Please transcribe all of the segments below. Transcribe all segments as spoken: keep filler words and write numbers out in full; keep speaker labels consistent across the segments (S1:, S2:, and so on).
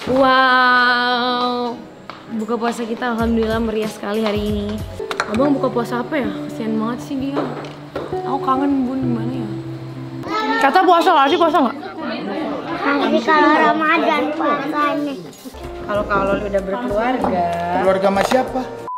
S1: Wow, buka puasa kita alhamdulillah meriah sekali hari ini. Abang buka puasa apa ya? Kasian banget sih dia. Aku kangen bun, gimana ya? Kata puasa nggak sih? Puasa nggak?
S2: Nanti kalau Ramadan puasanya.
S1: Kalau kalau udah berkeluarga.
S3: Keluarga sama siapa?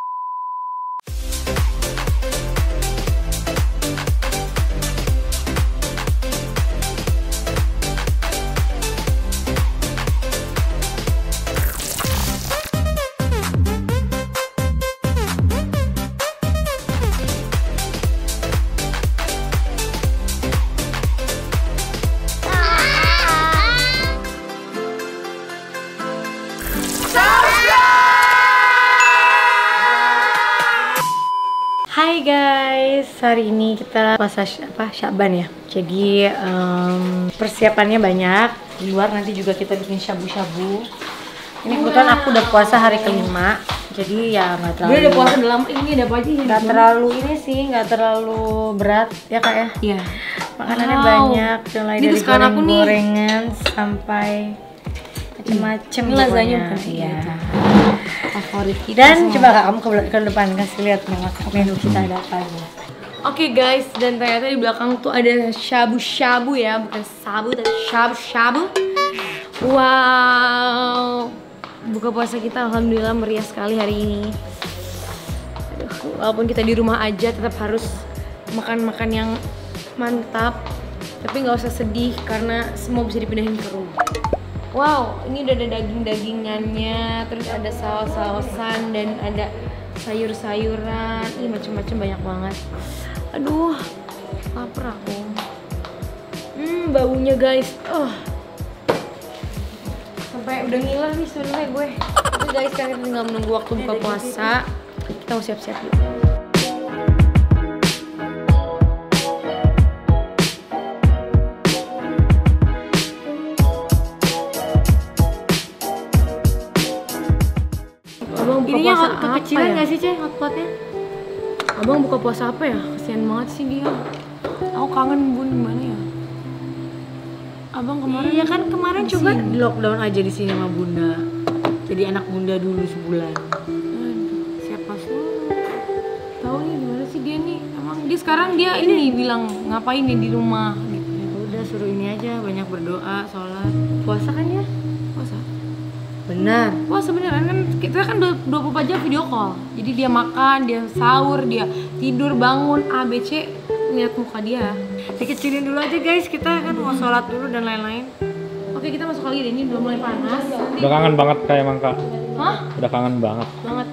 S1: Hai guys, hari ini kita puasa apa Syaban ya. Jadi um, persiapannya banyak. Di luar nanti juga kita bikin syabu-syabu. Ini kebetulan aku udah puasa hari kelima. Jadi ya nggak terlalu.
S4: Dia udah puasa dalam ini ada apa aja?
S1: Nggak terlalu ini sih, nggak terlalu berat ya kak ya.
S4: Iya.
S1: Makanannya
S4: Wow.
S1: banyak, mulai
S4: Ini
S1: dari
S4: kesukaan aku nih.
S1: goreng-gorengan sampai macem-macem.
S4: Ini lasagna bukan sih?
S1: Iya.
S4: Favorit kita
S1: Dan
S4: semua.
S1: coba kak kamu ke, ke depan kasih lihat menu kita ada apa aja.
S4: Oke guys, dan ternyata di belakang tuh ada shabu-shabu ya, bukan sabu tapi shabu-shabu.
S1: Wow, buka puasa kita alhamdulillah meriah sekali hari ini. Aduh, walaupun kita di rumah aja tetap harus makan-makan yang mantap. Tapi nggak usah sedih karena semua bisa dipindahin ke rumah. Wow, ini udah ada daging-dagingannya, terus ada saus-sausan dan ada sayur-sayuran. Ih, macam-macam banyak banget. Aduh, lapar aku. Hmm, baunya guys. Oh. Sampai udah ngiler nih sebenarnya gue. Tapi guys, sekarang kita tinggal menunggu waktu buka puasa. Kita mau siap-siap dulu. Abang buka
S4: Ininya
S1: puasa
S4: hot-
S1: apa
S4: kekecilan
S1: ya?
S4: nggak sih, Cek, hotpotnya?
S1: Abang buka puasa apa ya? Kasian banget sih dia. Aku kangen bun, gimana ya? Abang kemarin
S4: Iya kan kemarin
S1: di
S4: coba
S1: sini.
S4: di lockdown aja di sini sama bunda. Jadi anak bunda dulu sebulan.
S1: Aduh, siapa suruh? Tahu nih gimana sih dia nih? Emang dia sekarang dia ini bilang ngapain nih di rumah gitu.
S4: Ya udah suruh ini aja, banyak berdoa, sholat. Puasa kan ya?
S1: Puasa.
S4: Benar.
S1: Puasa beneran kan kita kan dua puluh empat jam video call. Jadi dia makan, dia sahur, dia tidur, bangun, A B C, lihat muka dia.
S4: Dikecilin dulu aja guys, kita kan mau sholat dulu dan lain-lain.
S1: Oke, kita masuk kali ini udah mulai panas. Nanti
S5: Udah kangen banget kayak emang kak.
S1: Hah?
S5: Udah kangen banget.
S1: Banget.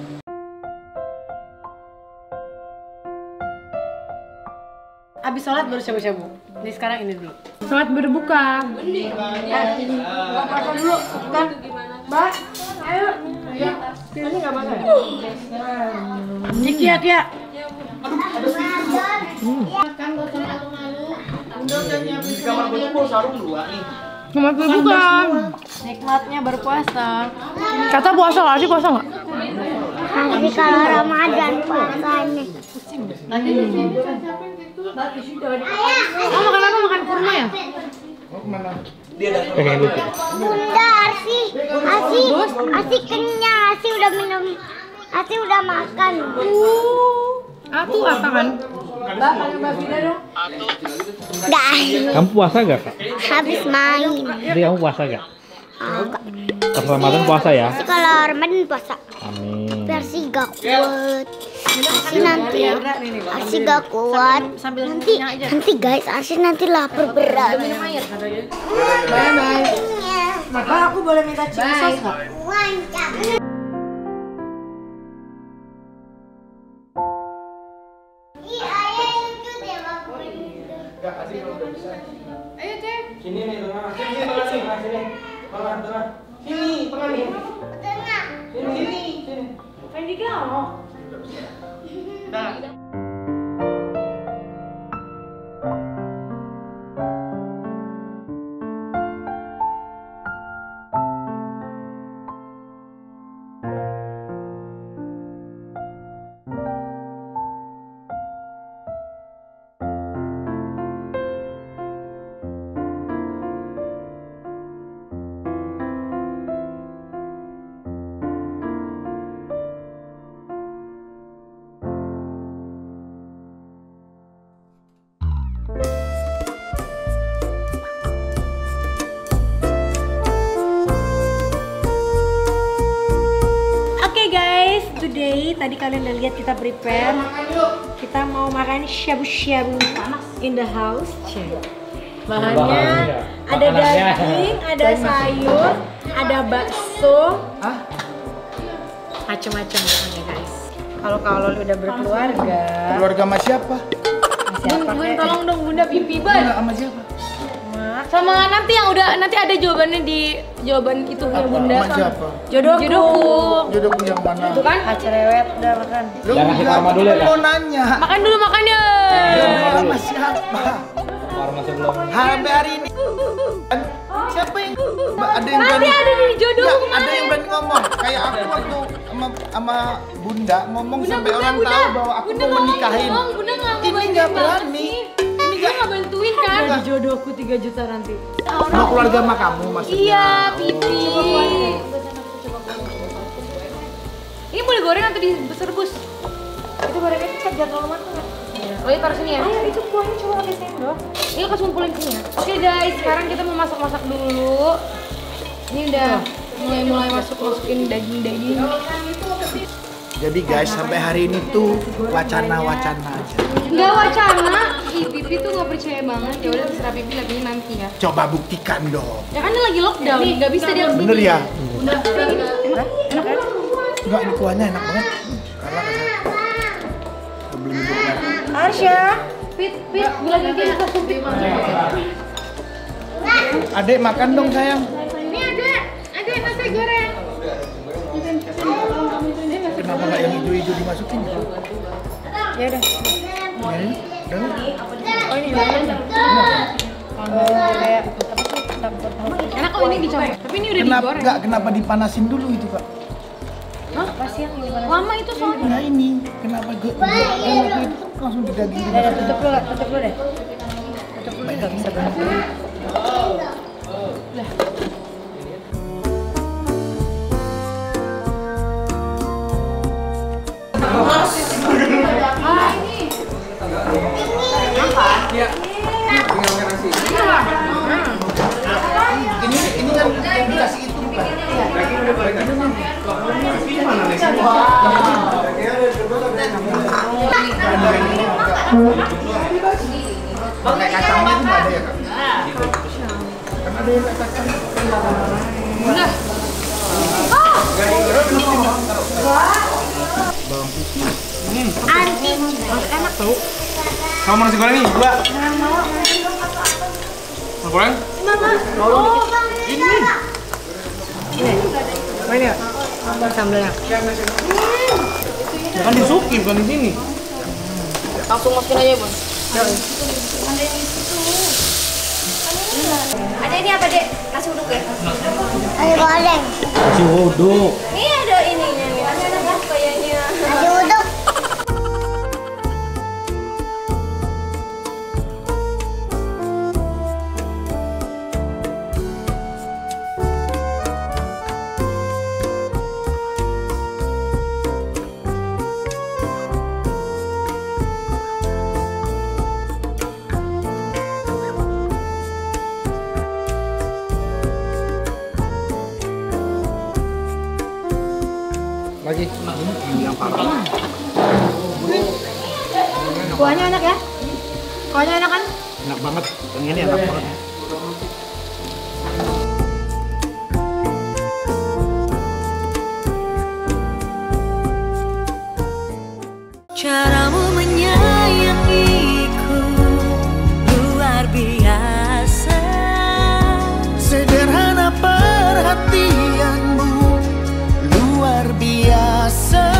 S4: Abis sholat baru shabu-shabu. Ini sekarang ini dulu.
S1: Sholat berbuka.
S4: Apa dulu? Kan? Mbak, ayo. Ini nggak makan ya? Ciki ya, Kia.
S1: Sholat berbuka.
S4: Nikmatnya berpuasa.
S1: Kata puasa nggak sih? Puasa nggak?
S2: Nanti kalau Ramadan puasanya.
S1: Oh, makan apa? Makan kurma ya?
S5: Pengen lucu.
S2: Bunda Arsi, Arsi, Arsi kenyang, Arsi udah minum, Arsi udah makan.
S1: Aku apa kan?
S2: Dah,
S5: Kamu puasa gak kak?
S2: habis main.
S5: Jadi kamu puasa gak?
S2: Enggak.
S5: Pas Ramadan puasa ya?
S2: Arsi kalau Ramadan puasa.
S5: Amin.
S2: Arsi gak kuat. Arsi nanti, Arsi gak kuat. Nanti, nanti guys, Arsi nanti lapar berat.
S4: Bye-bye. Maka aku boleh minta chili sauce nggak?
S3: Ayo cek. Sini nih tengah. Sini tengah nih, tengah sini. Tengah tengah. Sini tengah nih. Sini sini sini.
S1: Fendi kau.
S3: Dah.
S6: ini tadi kalian udah lihat kita prepare. Kita mau makan shabu-shabu in the house. Bahannya ada daging, ada sayur, ada bakso, macam-macam bahannya guys. Kalau kalau udah berkeluarga.
S3: Keluarga sama siapa?
S6: Siapa
S1: Bun,
S6: kek?
S1: tolong dong Bunda pipi ban.
S3: Sama siapa?
S1: Sama nanti yang udah nanti ada jawabannya di jawaban itu ya Bunda.
S3: Sama siapa?
S6: Jodohku.
S1: Jodohku.
S3: Jodohku yang mana?
S1: Itu kan?
S6: Ah, cerewet udah makan.
S3: Lu
S5: Jangan kasih
S3: enggak,
S5: nama dulu ya, Kak?
S3: mau nanya.
S1: Makan dulu makannya.
S3: Jodoh sama siapa?
S5: Karma sebelum.
S3: Sampai hari ini. Siapa yang ada yang
S1: Nanti
S3: berani?
S1: ada di jodoh
S3: Nggak,
S1: kemarin.
S3: ada yang berani ngomong. Kayak aku waktu sama, sama Bunda ngomong
S1: Bunda,
S3: sampai
S1: Bunda,
S3: orang
S1: Bunda.
S3: tahu bahwa aku
S1: Bunda
S3: mau
S1: nggak
S3: menikahin.
S1: ngomong, Bunda nggak
S3: Ini
S1: ngebantuin
S3: nggak
S1: banget
S3: berani.
S1: sih.
S3: Ini
S1: Dia
S3: nggak.
S1: nggak bantuin kan?
S6: Jadi jodohku tiga juta nanti.
S3: Mau keluarga sama kamu maksudnya?
S1: Iya, pipi. Ini boleh goreng atau diserbus?
S6: Itu gorengnya cepat jangan terlalu matang.
S1: Oh ya taruh sini ya.
S6: Ayo itu kuahnya coba pakai sendok.
S1: Ini kasih kumpulin sini ya. Oke guys, sekarang kita mau masak-masak dulu. Ini udah mulai-mulai masuk-masukin daging-daging.
S3: Jadi guys, sampai hari ini tuh wacana-wacana aja.
S1: Enggak wacana. Ih, Pipi tuh nggak percaya banget. Ya udah terserah Pipi lagi nanti ya.
S3: Coba buktikan dong.
S1: Ya kan ini lagi lockdown, nggak bisa dia kesini.
S3: Bener ya?
S1: Udah, kayak gini.
S6: Enak kan?
S3: Enggak, ini kuahnya enak banget. Karena belum bentuknya.
S6: Arsya.
S1: Pit, Pit, bilangin dia nggak sumpit.
S3: Adek makan dong sayang.
S1: Ini ada, ada nasi goreng.
S3: Kenapa nggak yang hijau-hijau dimasukin?
S6: Ya udah.
S3: Ya, udah.
S6: Oh ini gimana? Oh kayak apa sih? Campur tahu.
S1: Enak kok ini dicampur. Tapi ini udah
S3: Kenapa
S1: digoreng.
S3: nggak kenapa dipanasin dulu itu kak?
S6: Apa sih yang gimana?
S1: Lama itu soalnya.
S3: Nah ini kenapa gue yang waktu itu langsung didaging
S6: Udah, udah, tutup dulu, Kak. tutup dulu deh. Tutup dulu nggak bisa banget.
S3: Ini ini kan yang dikasih itu bukan? Pakai kacangnya itu nggak ada ya kak? Kan ada yang kacang. Bawang putih.
S2: Anti.
S6: Enak tau.
S3: Kamu nasi goreng nih dua. Nasi goreng?
S6: Mana ya? Sambelnya.
S3: Bukan disuki, bukan di sini.
S1: Langsung masukin aja, Bun.
S2: Ada ini apa, Dek? Nasi uduk ya? Nasi goreng.
S5: Nasi uduk.
S2: Ini ada ininya nih. Ada apa kayaknya? Nasi uduk.
S3: Lagi. Yang parah.
S6: Kuahnya enak ya? Kuahnya enak kan?
S3: Enak banget. Yang ini enak banget.
S7: Caramu menyayangiku luar biasa.
S3: Sederhana perhatianmu luar biasa.